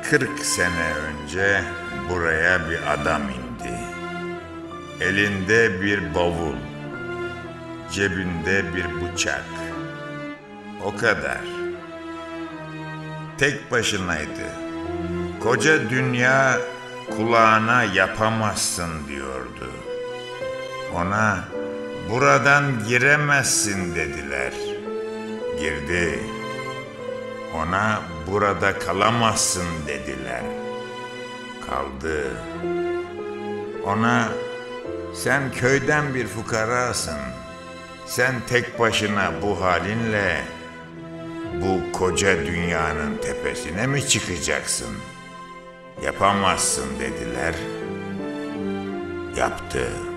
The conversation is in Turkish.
40 sene önce buraya bir adam indi. Elinde bir bavul, cebinde bir bıçak. O kadar. Tek başınaydı. Koca dünya kulağına yapamazsın diyordu. Ona buradan giremezsin dediler. Girdi. Ona burada kalamazsın dediler. Kaldı. Ona sen köyden bir fukarasın. Sen tek başına bu halinle bu koca dünyanın tepesine mi çıkacaksın? Yapamazsın dediler. Yaptı.